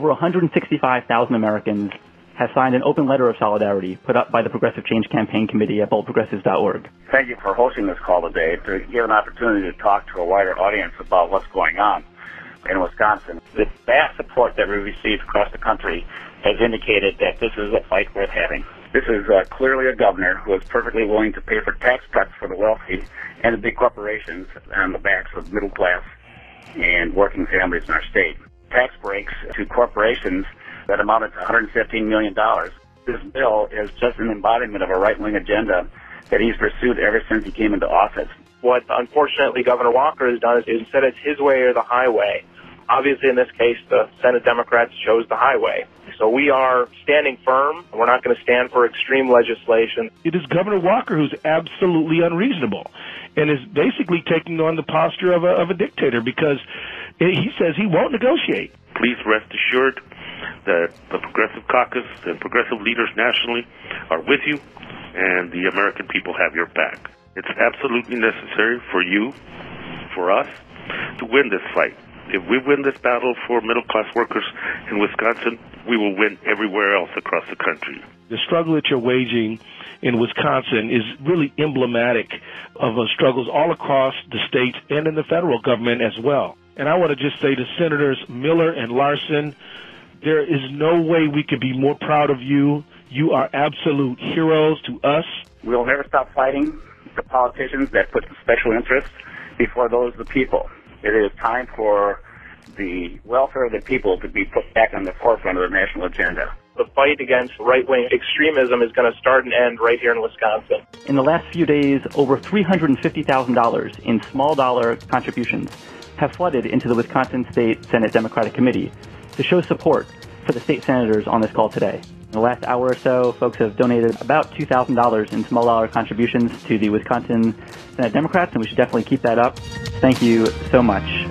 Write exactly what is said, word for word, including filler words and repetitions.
over one hundred sixty-five thousand Americans have signed an open letter of solidarity put up by the Progressive Change Campaign Committee at bold progressives dot org. Thank you for hosting this call today to give an opportunity to talk to a wider audience about what's going on in Wisconsin. The vast support that we received across the country has indicated that this is a fight worth having. This is uh, clearly a governor who is perfectly willing to pay for tax cuts for the wealthy and the big corporations on the backs of middle class and working families in our state. Tax breaks to corporations that amounted to one hundred fifteen million dollars. This bill is just an embodiment of a right-wing agenda that he's pursued ever since he came into office. What, unfortunately, Governor Walker has done is, is said it's his way or the highway. Obviously, in this case, the Senate Democrats chose the highway. So we are standing firm. We're not going to stand for extreme legislation. It is Governor Walker who's absolutely unreasonable and is basically taking on the posture of a, of a dictator because he says he won't negotiate. Please rest assured that the Progressive Caucus and progressive leaders nationally are with you, and the American people have your back. It's absolutely necessary for you, for us, to win this fight. If we win this battle for middle-class workers in Wisconsin, we will win everywhere else across the country. The struggle that you're waging in Wisconsin is really emblematic of uh, struggles all across the states and in the federal government as well. And I want to just say to Senators Miller and Larson, there is no way we could be more proud of you. You are absolute heroes to us. We'll never stop fighting the politicians that put the special interests before those of the people. It is time for the welfare of the people to be put back on the forefront of the national agenda. The fight against right-wing extremism is going to start and end right here in Wisconsin. In the last few days, over three hundred fifty thousand dollars in small dollar contributions have flooded into the Wisconsin State Senate Democratic Committee to show support for the state senators on this call today. In the last hour or so, folks have donated about two thousand dollars in small dollar contributions to the Wisconsin Senate Democrats, and we should definitely keep that up. Thank you so much.